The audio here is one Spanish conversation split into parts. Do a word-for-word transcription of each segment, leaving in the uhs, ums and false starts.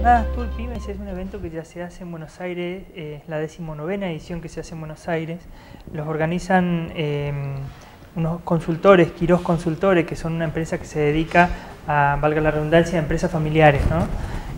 Jornadas Tour Pymes es un evento que ya se hace en Buenos Aires, eh, la decimonovena edición que se hace en Buenos Aires. Los organizan eh, unos consultores, Quirós Consultores, que son una empresa que se dedica a, valga la redundancia, a empresas familiares, ¿no?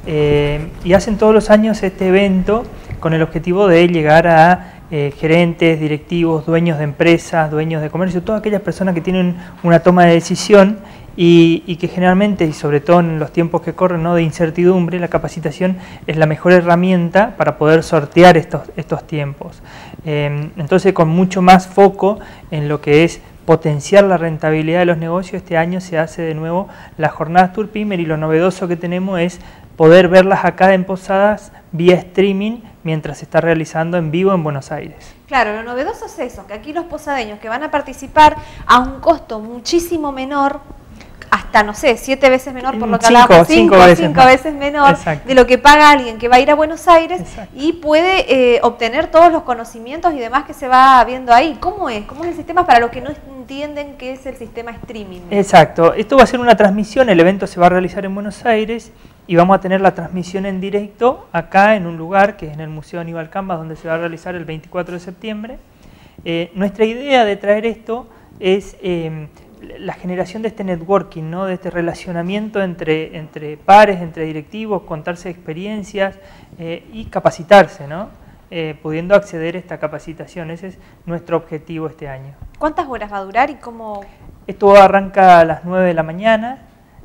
Eh, y hacen todos los años este evento con el objetivo de llegar a eh, gerentes, directivos, dueños de empresas, dueños de comercio, todas aquellas personas que tienen una toma de decisión y, y que generalmente, y sobre todo en los tiempos que corren, ¿no?, de incertidumbre, la capacitación es la mejor herramienta para poder sortear estos, estos tiempos. Eh, entonces, con mucho más foco en lo que es potenciar la rentabilidad de los negocios, este año se hace de nuevo las Jornadas Tour Pymes y lo novedoso que tenemos es poder verlas acá en Posadas vía streaming mientras se está realizando en vivo en Buenos Aires. Claro, lo novedoso es eso, que aquí los posadeños que van a participar a un costo muchísimo menor, hasta, no sé, siete veces menor por lo que cinco, hablábamos, cinco, cinco, veces, cinco veces menor Exacto. de lo que paga alguien que va a ir a Buenos Aires. Exacto. Y puede eh, obtener todos los conocimientos y demás que se va viendo ahí. ¿Cómo es? ¿Cómo es el sistema para los que no entienden qué es el sistema streaming? Exacto, esto va a ser una transmisión, el evento se va a realizar en Buenos Aires y vamos a tener la transmisión en directo acá en un lugar que es en el Museo Aníbal Cambas, donde se va a realizar el veinticuatro de septiembre. Eh, nuestra idea de traer esto es eh, la generación de este networking, ¿no?, de este relacionamiento entre, entre pares, entre directivos, contarse experiencias eh, y capacitarse, ¿no? Eh, pudiendo acceder a esta capacitación. Ese es nuestro objetivo este año. ¿Cuántas horas va a durar y cómo? Esto arranca a las nueve de la mañana,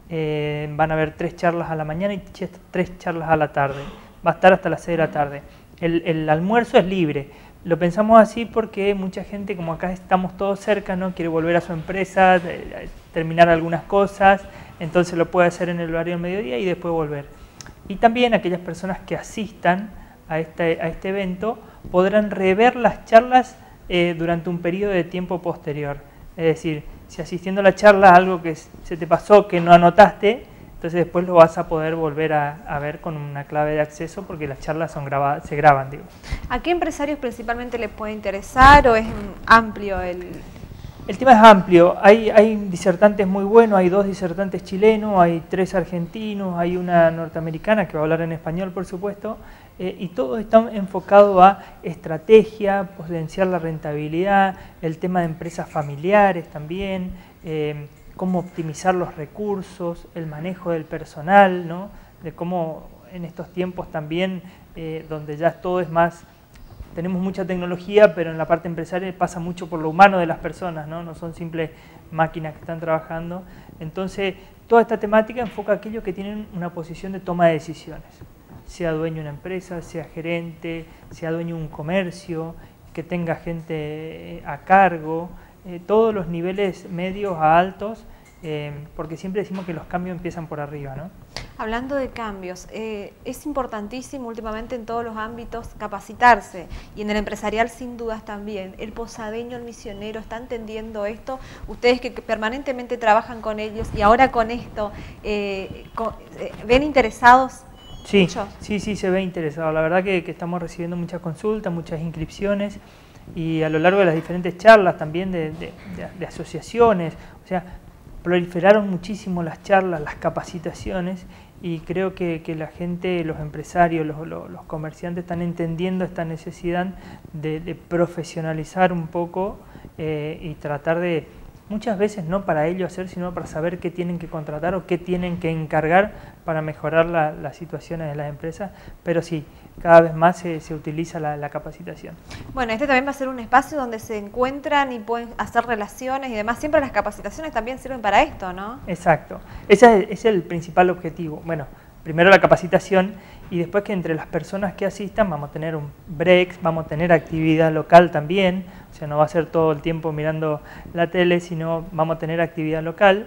eh, van a haber tres charlas a la mañana y tres charlas a la tarde. Va a estar hasta las seis de la tarde. El, el almuerzo es libre. Lo pensamos así porque mucha gente, como acá estamos todos cerca, ¿no?, quiere volver a su empresa, eh, terminar algunas cosas, entonces lo puede hacer en el horario del mediodía y después volver. Y también aquellas personas que asistan a este, a este evento podrán rever las charlas eh, durante un periodo de tiempo posterior. Es decir, si asistiendo a la charla algo que se te pasó, que no anotaste, entonces después lo vas a poder volver a, a ver con una clave de acceso porque las charlas son grabadas, se graban, digo. ¿A qué empresarios principalmente les puede interesar o es amplio el...? El tema es amplio, hay, hay disertantes muy buenos, hay dos disertantes chilenos, hay tres argentinos, hay una norteamericana que va a hablar en español, por supuesto, eh, y todo está enfocado a estrategia, potenciar la rentabilidad, el tema de empresas familiares también, eh, cómo optimizar los recursos, el manejo del personal, ¿no?, de cómo en estos tiempos también, eh, donde ya todo es más... Tenemos mucha tecnología, pero en la parte empresarial pasa mucho por lo humano de las personas, ¿no? No son simples máquinas que están trabajando. Entonces, toda esta temática enfoca a aquellos que tienen una posición de toma de decisiones, sea dueño de una empresa, sea gerente, sea dueño de un comercio, que tenga gente a cargo, eh, todos los niveles medios a altos, eh, porque siempre decimos que los cambios empiezan por arriba, ¿no? Hablando de cambios, eh, es importantísimo últimamente en todos los ámbitos capacitarse y en el empresarial sin dudas también. El posadeño, el misionero, ¿está entendiendo esto? Ustedes que permanentemente trabajan con ellos y ahora con esto, eh, con, eh, ¿ven interesados? Sí, sí, sí, se ve interesado. La verdad que, que estamos recibiendo muchas consultas, muchas inscripciones y a lo largo de las diferentes charlas también de, de, de, de asociaciones, o sea, proliferaron muchísimo las charlas, las capacitaciones y creo que, que la gente, los empresarios, los, los, los comerciantes están entendiendo esta necesidad de, de profesionalizar un poco eh, y tratar de, muchas veces no para ellos hacer, sino para saber qué tienen que contratar o qué tienen que encargar para mejorar la, las situaciones de las empresas, pero sí, cada vez más se, se utiliza la, la capacitación. Bueno, este también va a ser un espacio donde se encuentran y pueden hacer relaciones y demás. Siempre las capacitaciones también sirven para esto, ¿no? Exacto. Ese es, es el principal objetivo. Bueno, primero la capacitación y después que entre las personas que asistan vamos a tener un break, vamos a tener actividad local también, o sea, no va a ser todo el tiempo mirando la tele, sino vamos a tener actividad local.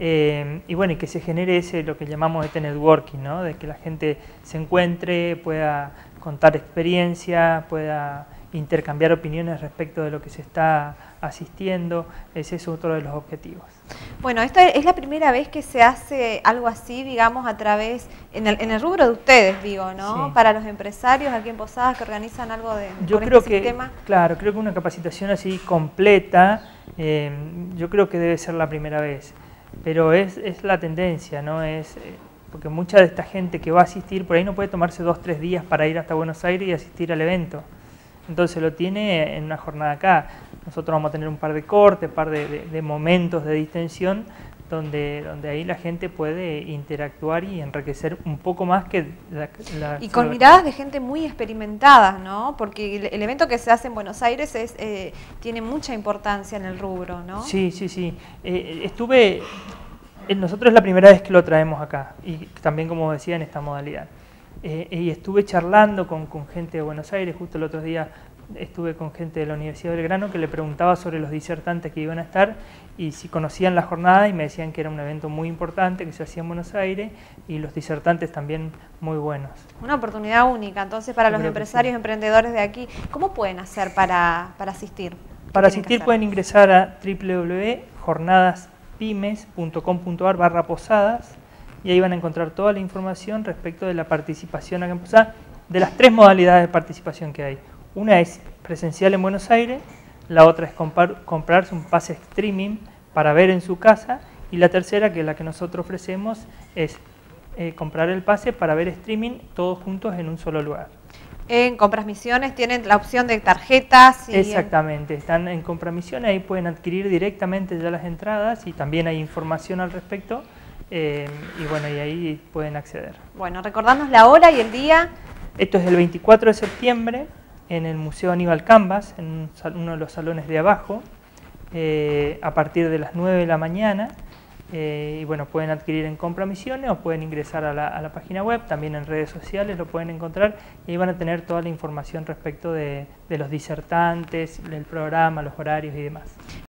Eh, y bueno, y que se genere ese, lo que llamamos este networking, ¿no?, de que la gente se encuentre, pueda contar experiencia, pueda intercambiar opiniones respecto de lo que se está asistiendo. Ese es otro de los objetivos. Bueno, esta es la primera vez que se hace algo así, digamos, a través, en el, en el rubro de ustedes, digo, ¿no? Sí. Para los empresarios aquí en Posadas que organizan algo de yo con creo este que, sistema. Claro, creo que una capacitación así completa, eh, yo creo que debe ser la primera vez. Pero es, es la tendencia, ¿no? Es, porque mucha de esta gente que va a asistir, por ahí no puede tomarse dos, tres días para ir hasta Buenos Aires y asistir al evento. Entonces lo tiene en una jornada acá. Nosotros vamos a tener un par de cortes, un par de, de, de momentos de distensión, donde, donde ahí la gente puede interactuar y enriquecer un poco más que la... la y con miradas de gente muy experimentada, ¿no? Porque el, el evento que se hace en Buenos Aires es, eh, tiene mucha importancia en el rubro, ¿no? Sí, sí, sí. Eh, estuve... Nosotros es la primera vez que lo traemos acá, y también, como decía, en esta modalidad. Eh, y estuve charlando con, con gente de Buenos Aires, justo el otro día estuve con gente de la Universidad de Belgrano que le preguntaba sobre los disertantes que iban a estar y si conocían la jornada, y me decían que era un evento muy importante que se hacía en Buenos Aires y los disertantes también muy buenos. Una oportunidad única, entonces, para los empresarios, sí. emprendedores de aquí. ¿Cómo pueden hacer para, para asistir? Para asistir pueden ingresar a w w w punto jornadas pymes punto com punto a r barra posadas y ahí van a encontrar toda la información respecto de la participación acá en Posadas, de las tres modalidades de participación que hay. Una es presencial en Buenos Aires, la otra es comprar, comprarse un pase streaming para ver en su casa, y la tercera, que es la que nosotros ofrecemos, es eh, comprar el pase para ver streaming todos juntos en un solo lugar. En Compras Misiones tienen la opción de tarjetas. Y Exactamente, están en Compras Misiones, ahí pueden adquirir directamente ya las entradas y también hay información al respecto. Eh, y bueno, y ahí pueden acceder. Bueno, recordarnos la hora y el día. Esto es el veinticuatro de septiembre en el Museo Aníbal Cambas, en uno de los salones de abajo, eh, a partir de las nueve de la mañana. Eh, y bueno, pueden adquirir en Compra Misiones o pueden ingresar a la, a la página web, también en redes sociales lo pueden encontrar y ahí van a tener toda la información respecto de, de los disertantes, el programa, los horarios y demás.